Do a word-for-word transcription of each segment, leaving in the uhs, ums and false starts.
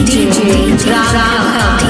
DJ Raghav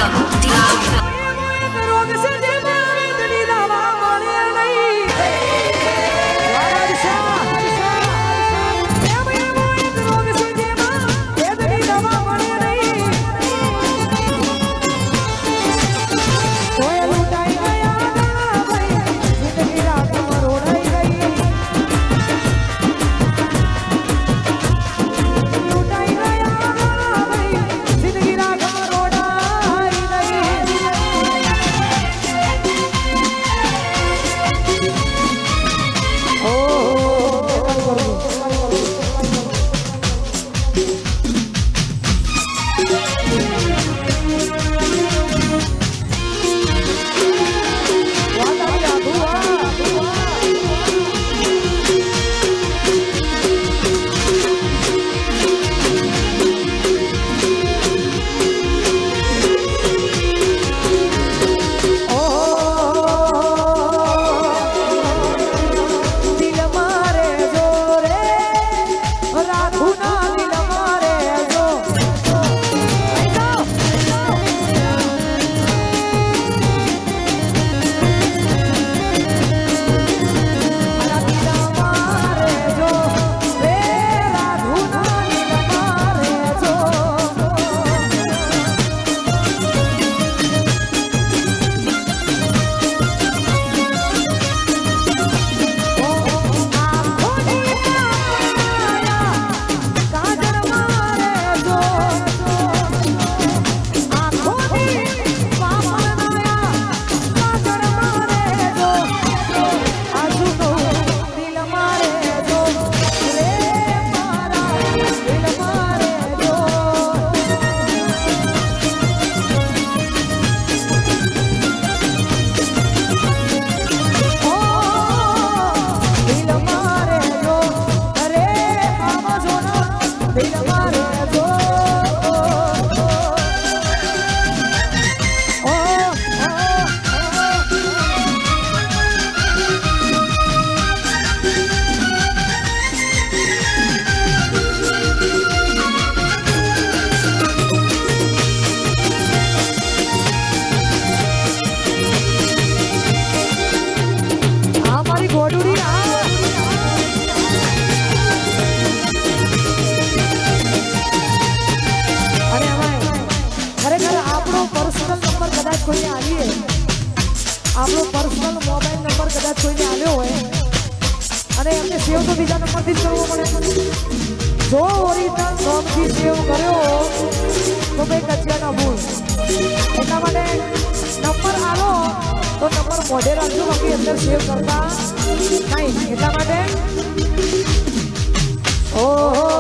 આપણો personal mobile number કદાચ કોઈને આવ્યો હોય અને એમને સેવ તો બીજા નંબરથી જ કરવો પડે. જો ઓરિજિનલ નામથી સેવ કર્યો તો ભાઈ કચિયાના ભૂલ. એટલા માટે નંબર આલો તો નંબર મોઢે રાખજો, બાકી અંદર સેવ કરતા નહીં. એટલા માટે ઓહો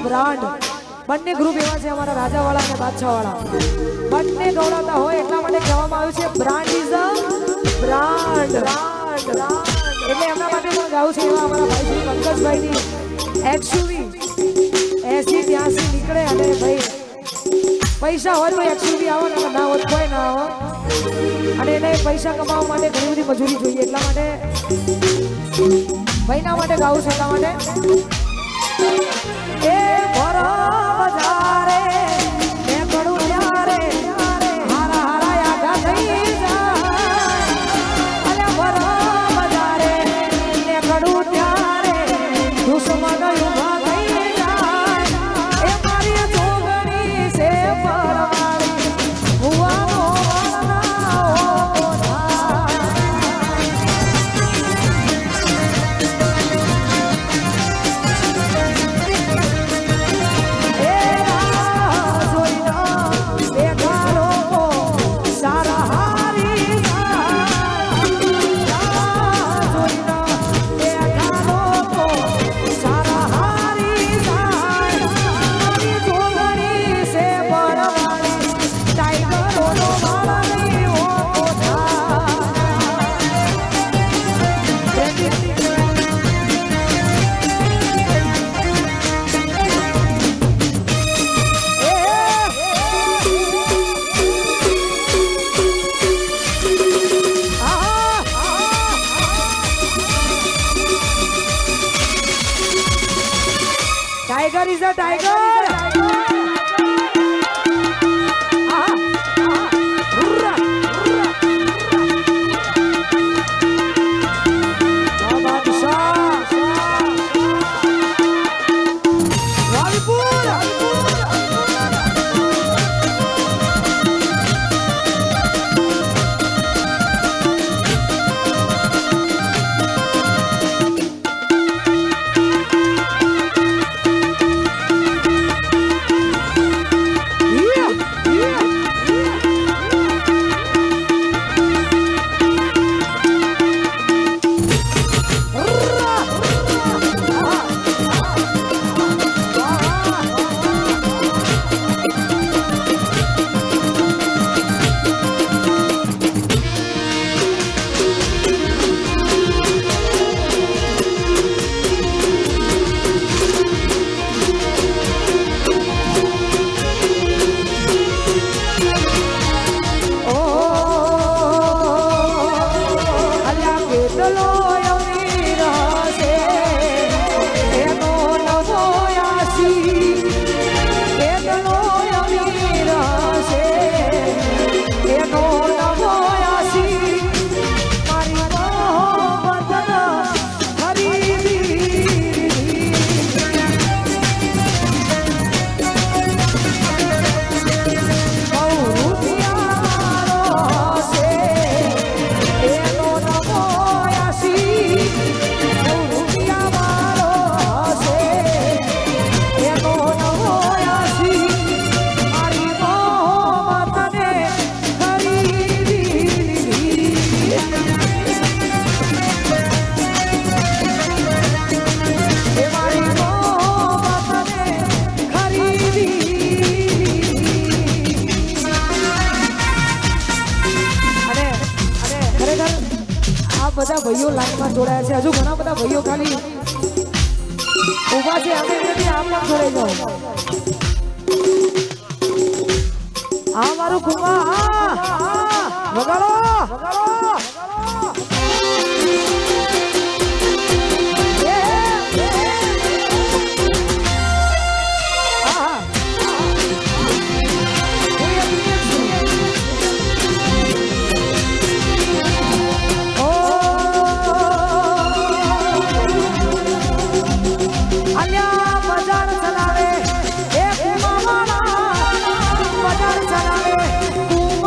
બ્રાન્ડ બંને ગ્રુપ એવા છે અમારા રાજાવાળા અને બાદશાહવાળા બંને ગૌડાતા હોય એટલા માટે કહેવામાં આવ્યું છે બ્રાન્ડ ઇઝ અ બ્રાન્ડ એટલે એમના માટે પણ ગાવું છે એવા અમારા ભાઈ શ્રી પંકજભાઈની એક્સયુવી એસી ત્યાંસી નીકળે અને ભાઈ પૈસા હોય તો એક્સયુવી આવો ને ના હોય કોઈ ના આવો અને એને પૈસા કમાવા માટે ઘણી બધી મજૂરી જોઈએ એટલા માટે ભાઈના માટે ગાવું છે એટલા માટે એ ભરા બજારે એ કડું યારે હારા હારા યાગા થઈ જાય અલે ભરા બજારે એ કડું ત્યારે દુશ્મન યુભા થઈ જાય એ મારી જોગણી છે પરવાળી હુવાનો Tiger is a tiger. બધા ભાઈઓ લાઈનમાં જોડાયા છે હજુ ઘણા બધા ભાઈઓ ખાલી ઊભા છે અમે એમનેથી આમ પણ જોડાઈ જાઓ આ મારું કુમા હા વગાડો વગાડો બજાર ચલાવે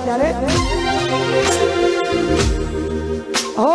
ત્યારે ઓ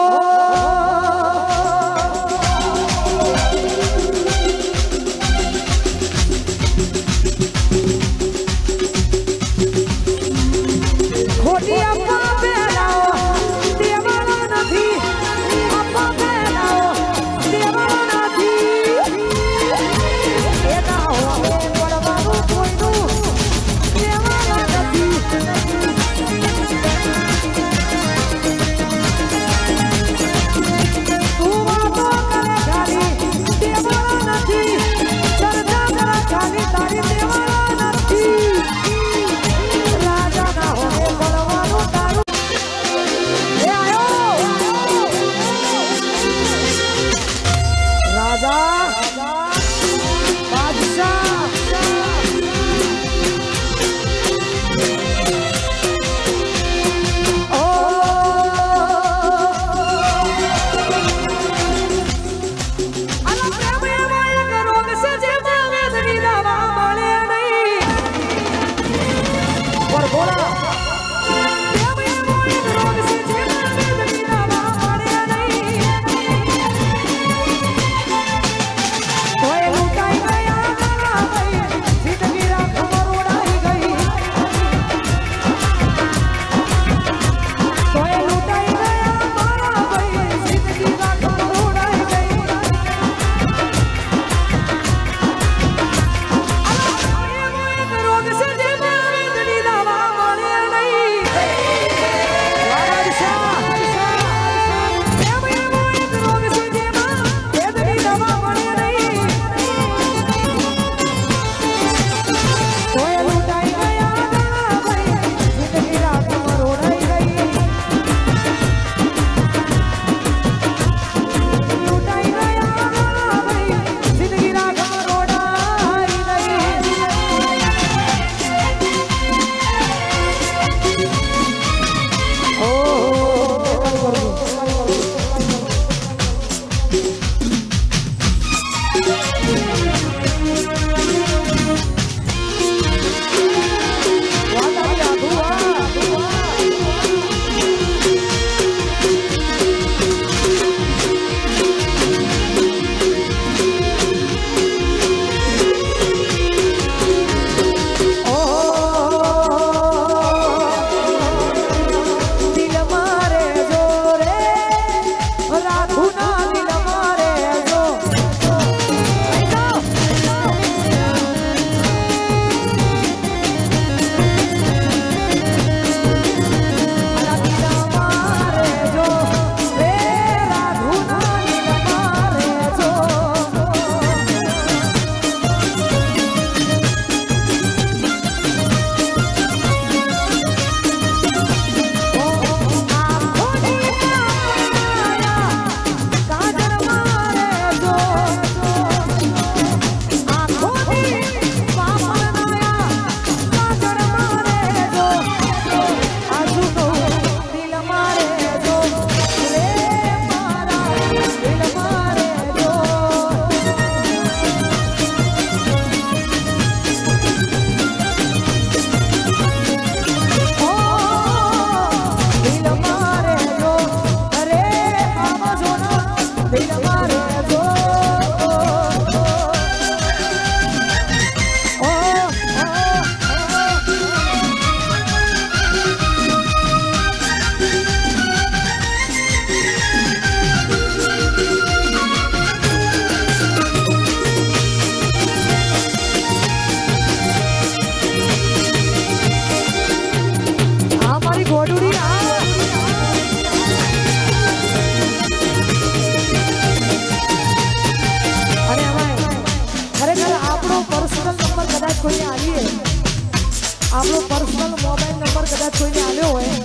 આપણો પર્સનલ મોબાઈલ નંબર કદાચ કોઈને આલ્યો હોય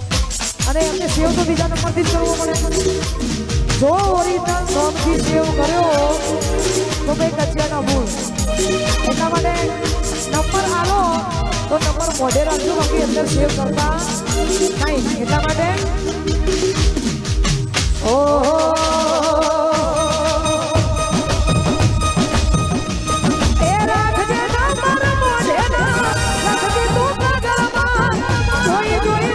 અને એમને સેવ તો બીજા નંબરથી જ કરવો પડે. જો ઓરિજિનલ સોંગથી સેવ કર્યો તો ભાઈ કચિયાના ભૂલ. એટલા માટે નંબર આલો તો નંબર મોઢે રાખજો, બાકી અંદર સેવ કરતા નહીં. એટલા માટે ઓહો જોઈ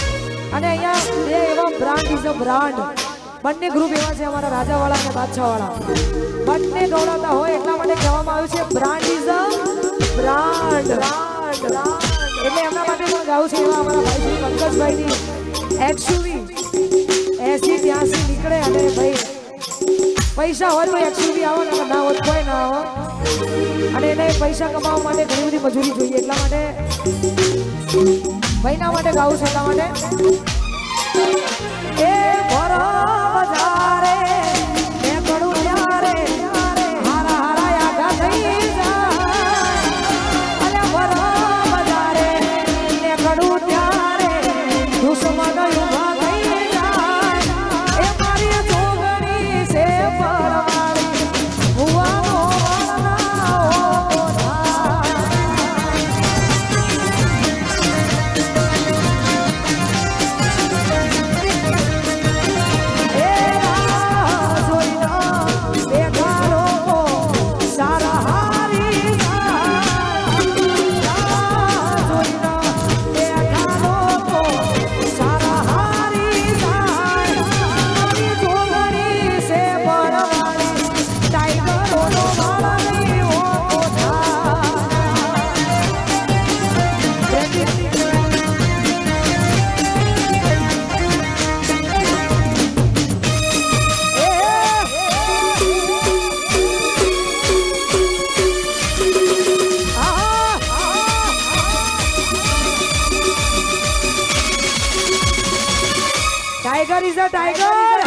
અને અહીંયા બે એવા બ્રાન્ડ ઇઝ અ બ્રાન્ડ બંને ગ્રુપ એવા છે અમારા રાજાવાળા અને બાદશાહવાળા બંને ગૌડાતા હોય એટલા માટે કહેવામાં આવ્યું છે બ્રાન્ડ ઇઝ અ બ્રાન્ડ એટલે એમના માટે પણ ગાવું છે એવા અમારા ભાઈ શ્રી પંકજભાઈની એક્સયુવી એસી ત્યાંસી નીકળે અને ભાઈ પૈસા હોય તો એક્સયુવી આવો ને ના હોત કોઈ ના આવો અને એને પૈસા કમાવા માટે ઘણી બધી મજૂરી જોઈએ એટલા માટે ભાઈના માટે ગાવું છે એટલા માટે એ ભરા બજારે એ કડું યારે હારા હારા યાદા થઈ જાય અલે ભરા બજારે એ કડું ત્યારે દુશ્મન યુવા થઈ જાય એ મારી જોગણી છે પરવાળી હુવાનો વાળના ઓ Tiger is a tiger.